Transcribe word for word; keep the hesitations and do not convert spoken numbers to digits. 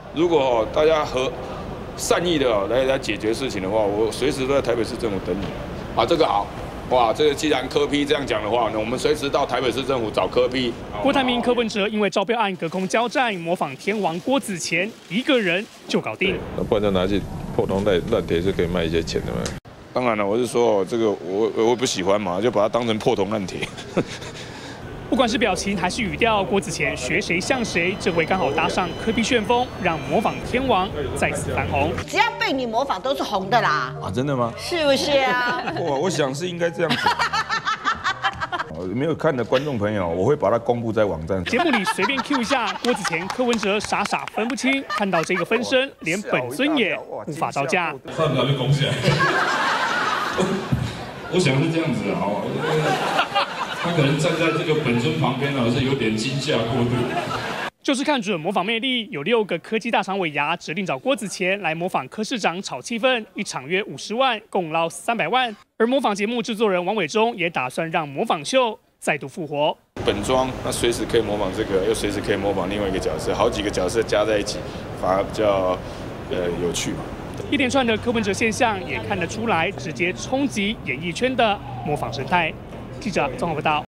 如果哦大家和善意的哦来来解决事情的话，我随时都在台北市政府等你。啊，这个好。 哇，这个既然柯 P 这样讲的话，那我们随时到台北市政府找柯 P。 郭台铭、柯文哲因为招标案隔空交战，模仿天王郭子乾，一个人就搞定。 那不然就拿去破铜烂烂铁是可以卖一些钱的嘛。 当然了，我是说这个我我不喜欢嘛，就把它当成破铜烂铁。 不管是表情还是语调，郭子乾学谁像谁，这回刚好搭上柯 P 旋风，让模仿天王再次翻红。 只要被你模仿都是红的啦。 啊，真的吗？ 是不是啊？ 哇，我想是应该这样子。没有看的观众朋友，我会把它公布在网站上。 节目里随便 Q 一下，郭子乾、柯文哲傻傻分不清，看到这个分身，连本尊也无法招架。 上台被攻起来。我想是这样子的，好。他可能站在这个本尊旁边呢，是有点惊吓过度。 就是看准模仿魅力，有六个科技大厂尾牙指定找郭子乾来模仿柯市长炒气氛，一场约五十万，共捞三百万。而模仿节目制作人王伟忠也打算让模仿秀再度复活。 本庄那随时可以模仿这个，又随时可以模仿另外一个角色，好几个角色加在一起，反而比较呃有趣。 一连串的柯文哲现象也看得出来，直接冲击演艺圈的模仿生态。记者综合报道。